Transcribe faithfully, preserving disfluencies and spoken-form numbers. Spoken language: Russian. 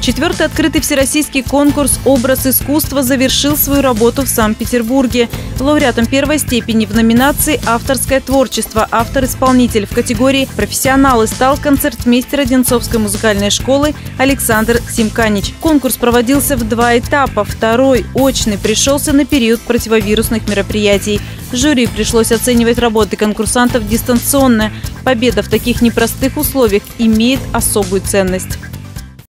Четвертый открытый всероссийский конкурс «Образ искусства» завершил свою работу в Санкт-Петербурге. Лауреатом первой степени в номинации «Авторское творчество. Автор-исполнитель» в категории «Профессионалы» стал концертмейстер Одинцовской музыкальной школы Александр Симканич. Конкурс проводился в два этапа. Второй, очный, пришелся на период противовирусных мероприятий. Жюри пришлось оценивать работы конкурсантов дистанционно. Победа в таких непростых условиях имеет особую ценность.